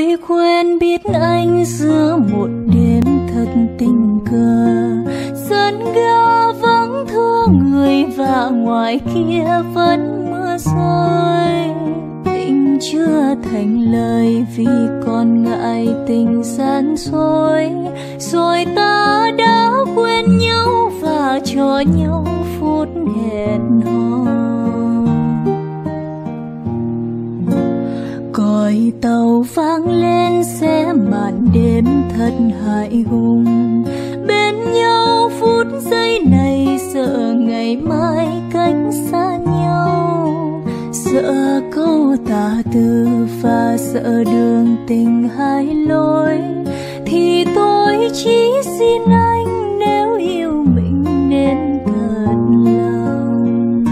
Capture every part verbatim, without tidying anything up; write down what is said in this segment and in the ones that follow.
tôi quen biết anh giữa một đêm thật tình cờ. Sân ga vắng thưa người và ngoài kia vẫn mưa rơi. Tình chưa thành lời vì còn ngại tình gian dối. Rồi ta đã quên nhau và cho nhau phút hẹn hò. Còi tàu vang lên sẽ màn đêm thật hại hùng. Bên nhau phút giây này sợ ngày mai cách xa nhau. Sợ câu tà từ và sợ đường tình hai lối. Thì tôi chỉ xin anh nếu yêu mình nên thật lòng.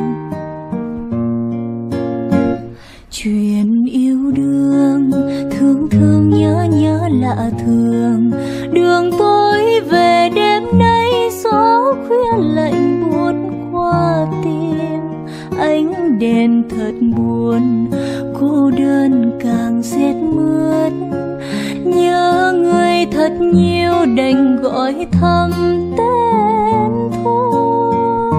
Chuyện yêu đương thương thương nhớ nhớ lạ thường. Đường tôi về đêm nay gió khuya lạnh buốt qua tim. Ánh đèn thật buồn, cô đơn càng rét mướt. Nhớ người thật nhiều đành gọi thầm tên thôi.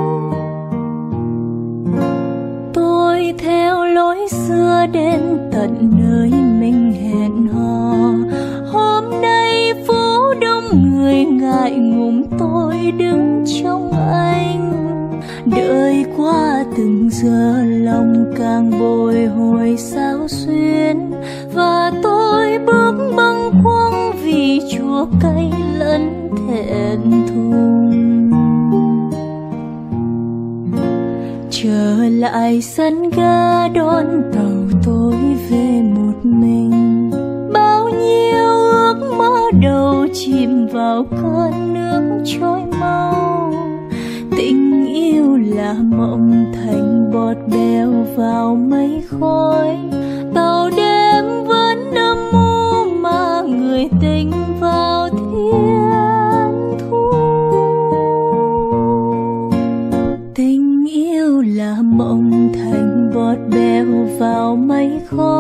Tôi theo lối xưa đến tận nơi mình hẹn hò. Hôm nay phố đông người ngại ngùng tôi đứng trong anh. Đợi qua từng giờ lòng càng bồi hồi sao xuyến. Và tôi bước bâng khuâng vì chua cay lẫn thẹn thùng. Trở lại sân ga đón tàu tôi về một mình. Bao nhiêu ước mơ đầu chìm vào cơn nước trôi mau. Tình yêu là mộng thành bọt bèo vào mây khói. Tàu đêm vẫn âm u mà người tình vào thiên thu. Tình yêu là mộng thành bọt bèo vào mây khói.